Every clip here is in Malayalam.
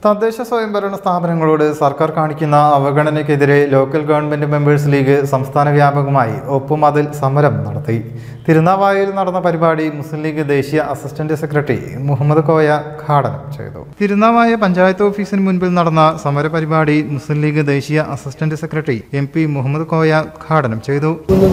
തദ്ദേശ സ്വയംഭരണ സ്ഥാപനങ്ങളോട് സർക്കാർ കാണിക്കുന്ന അവഗണനയ്ക്കെതിരെ ലോക്കൽ ഗവൺമെന്റ് മെമ്പേഴ്സ് ലീഗ് സംസ്ഥാന വ്യാപകമായി ഒപ്പുമതിൽ സമരം നടത്തി. തിരുനാവായയിൽ നടന്ന പരിപാടി മുസ്ലിം ലീഗ് ദേശീയ അസിസ്റ്റന്റ് സെക്രട്ടറി മുഹമ്മദ് കോയ ഉദ്ഘാടനം ചെയ്തു. തിരുനാവായ പഞ്ചായത്ത് ഓഫീസിന് മുൻപിൽ നടന്ന സമരപരിപാടി മുസ്ലിം ലീഗ് ദേശീയ assistant secretary MP Muhammad Koya ഉദ്ഘാടനം ചെയ്തു.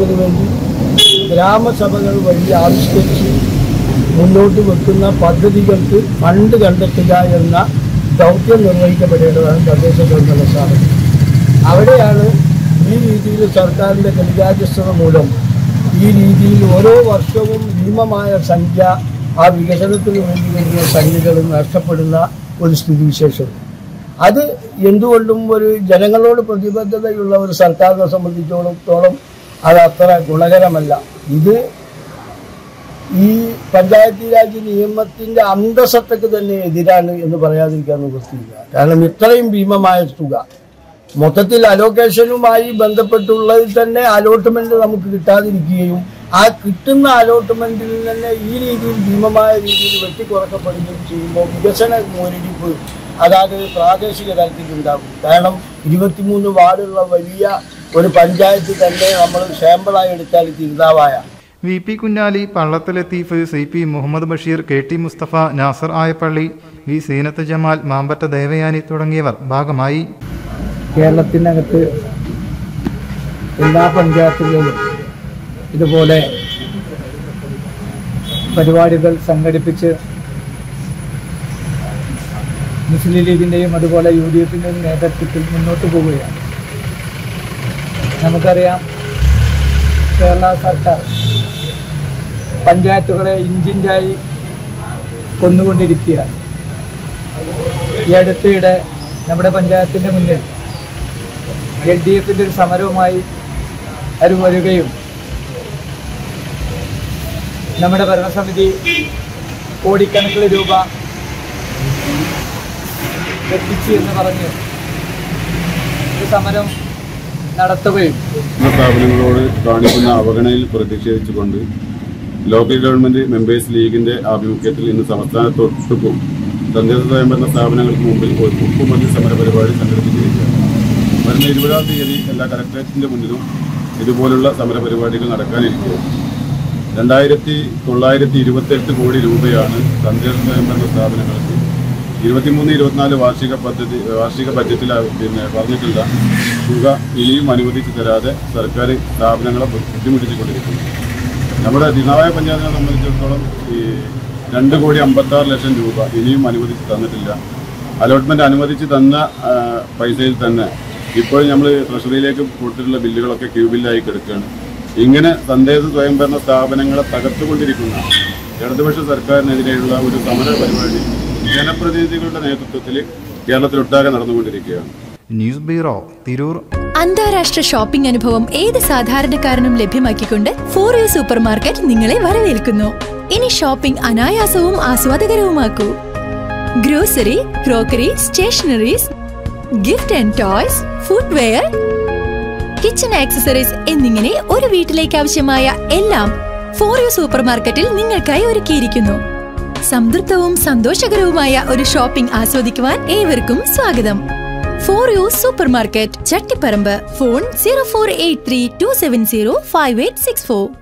ഗ്രാമസഭകൾ വഴി ആവിഷ്കരിച്ച് മുന്നോട്ട് വെക്കുന്ന പദ്ധതികൾക്ക് ഫണ്ട് കണ്ടെത്തുക എന്ന ദൗത്യം നിർവഹിക്കപ്പെടേണ്ടതാണ് തദ്ദേശ സ്വയംഭരണ സ്ഥാപനം. അവിടെയാണ് ഈ രീതിയിൽ സർക്കാരിൻ്റെ കെടുകാര്യസ്ഥത മൂലം ഈ രീതിയിൽ ഓരോ വർഷവും ഭീമമായ സംഖ്യ ആ വികസനത്തിന് വേണ്ടി വരുന്ന സംഖ്യകൾ നഷ്ടപ്പെടുന്ന ഒരു സ്ഥിതിവിശേഷം. അത് എന്തുകൊണ്ടും ഒരു ജനങ്ങളോട് പ്രതിബദ്ധതയുള്ള ഒരു സർക്കാരിനെ സംബന്ധിച്ചിടത്തോളം അത് അത്ര ഗുണകരമല്ല. ഇത് ഈ പഞ്ചായത്ത് രാജ് നിയമത്തിന്റെ അന്തസത്തക്ക് തന്നെ എതിരാണ് എന്ന് പറയാതിരിക്കാൻ നിവൃത്തിയില്ല. കാരണം ഇത്രയും ഭീമമായ തുക മൊത്തത്തിൽ അലോക്കേഷനുമായി ബന്ധപ്പെട്ടുള്ളതിൽ തന്നെ അലോട്ട്മെന്റ് നമുക്ക് കിട്ടാതിരിക്കുകയും ആ കിട്ടുന്ന അലോട്ട്മെന്റിൽ തന്നെ ഈ രീതിയിൽ ഭീമമായ രീതിയിൽ വെട്ടിക്കുറക്കപ്പെടുകയും ചെയ്യുമ്പോൾ വികസന മുരടിപ്പ് അതായത് പ്രാദേശിക തലത്തിലുണ്ടാകും. കാരണം 23 വാർഡുള്ള വലിയ ഒരു പഞ്ചായത്ത് തന്നെ നമ്മൾ സാമ്പിളായി എടുത്താൽ Tirunavaya VP Kunhali, Pallath Latheef, CP Muhammad Basheer, KT Musthafa, Nasar Ayappally, V Seenath Jamal, Mampatta Devayani തുടങ്ങിയവർ ഭാഗമായി. കേരളത്തിനകത്ത് എല്ലാ പഞ്ചായത്തുകളിലും ഇതുപോലെ പരിപാടികൾ സംഘടിപ്പിച്ച് മുസ്ലിം ലീഗിൻ്റെയും അതുപോലെ UDFിൻ്റെയും നേതൃത്വത്തിൽ മുന്നോട്ട് പോവുകയാണ്. നമുക്കറിയാം, കേരള സർക്കാർ പഞ്ചായത്തുകളെ ഇഞ്ചിഞ്ചായി കൊന്നുകൊണ്ടിരിക്കുകയാണ്. ഈ അടുത്തിടെ നമ്മുടെ പഞ്ചായത്തിൻ്റെ മുന്നിൽ LDFിൻ്റെ ഒരു സമരവുമായി അവർ വരികയും നമ്മുടെ ഭരണസമിതി കോടിക്കണക്കിന് രൂപ എത്തിച്ചു എന്ന് പറഞ്ഞ് ഒരു സമരം നടത്തുകയും സ്ഥാപനങ്ങളോട് കാണിക്കുന്ന അവഗണനയിൽ പ്രതിഷേധിച്ചുകൊണ്ട് ലോക്കൽ ഗവൺമെന്റ് മെമ്പേഴ്സ് ലീഗിന്റെ ആഭിമുഖ്യത്തിൽ ഇന്ന് സംസ്ഥാനത്തൊട്ടുക്കും തദ്ദേശ സ്വയംഭരണ സ്ഥാപനങ്ങൾക്ക് മുമ്പിൽ ഒപ്പുമതിൽ സമര പരിപാടി സംഘടിപ്പിച്ചിരിക്കുകയാണ്. വരുന്ന 20-ാം തീയതി എല്ലാ കളക്ടറേറ്റിന്റെ മുന്നിലും ഇതുപോലുള്ള സമര പരിപാടികൾ നടക്കാനിരിക്കുകയാണ്. 2,928 കോടി രൂപയാണ് തദ്ദേശ സ്വയംഭരണ സ്ഥാപനങ്ങൾക്ക് 23-24 വാർഷിക ബജറ്റിൽ പറഞ്ഞിട്ടുള്ള തുക ഇനിയും അനുവദിച്ചു തരാതെ സർക്കാർ സ്ഥാപനങ്ങളെ ബുദ്ധിമുട്ടിച്ചുകൊണ്ടിരിക്കുന്നു. നമ്മുടെ തിരുനാവായ പഞ്ചായത്തിനെ സംബന്ധിച്ചിടത്തോളം ഈ 2,56,00,000 രൂപ ഇനിയും അനുവദിച്ച് തന്നിട്ടില്ല. അലോട്ട്മെന്റ് അനുവദിച്ച് തന്ന പൈസയിൽ തന്നെ ഇപ്പോൾ നമ്മൾ ട്രഷറിയിലേക്ക് കൊടുത്തിട്ടുള്ള ബില്ലുകളൊക്കെ ക്യൂ ബില്ലായി കിടക്കുകയാണ്. ഇങ്ങനെ തദ്ദേശ സ്വയംഭരണ സ്ഥാപനങ്ങളെ തകർത്തുകൊണ്ടിരിക്കുന്ന ഇടതുപക്ഷ സർക്കാരിനെതിരെയുള്ള ഒരു സമര പരിപാടി ജനപ്രതിനിധികളുടെ നേതൃത്വത്തിൽ കേരളത്തിലൊട്ടാകെ നടന്നുകൊണ്ടിരിക്കുകയാണ്. News bureau, Tirur. അന്താരാഷ്ട്ര ഷോപ്പിംഗ് അനുഭവം ഏത് സാധാരണക്കാരനും ലഭ്യമാക്കിക്കൊണ്ട് 4U സൂപ്പർ മാർക്കറ്റ് നിങ്ങളെ വരവേൽക്കുന്നു. ഇനി ഷോപ്പിംഗ് അനായാസവും ആസ്വാദകരവുമാക്കൂ. Grocery, crockery, stationeries, gift and toys, footwear, kitchen accessories എന്നിങ്ങനെ ഒരു വീട്ടിലേക്ക് ആവശ്യമായ എല്ലാം 4U സൂപ്പർ മാർക്കറ്റിൽ നിങ്ങൾക്കായി ഒരുക്കിയിരിക്കുന്നു. സംതൃപ്തവും സന്തോഷകരവുമായ ഒരു ഷോപ്പിംഗ് ആസ്വദിക്കുവാൻ ഏവർക്കും സ്വാഗതം. 4U super market, Chattiparamba. Phone 0483 270 5864.